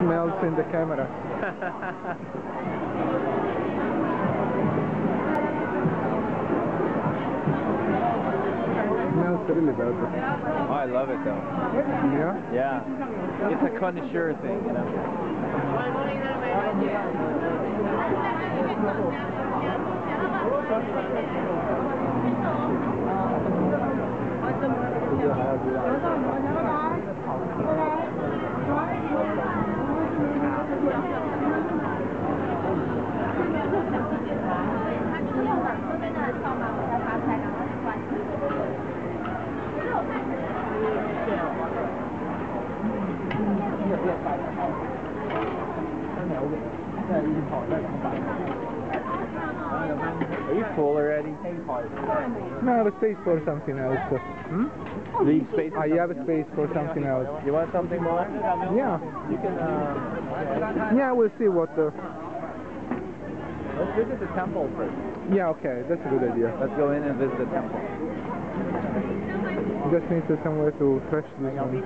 Smells in the camera. Smells really bad. Oh, I love it though. Yeah? Yeah. It's a connoisseur thing, you know. Are you full already? No, I have a space for something else. Hmm? Leave space. I have a space for something else. You want something more? Yeah. You can. Yeah, we'll see what. Let's visit the temple first. Yeah, okay, that's a good idea. Let's go in and visit the temple. Just need to somewhere to trash this one.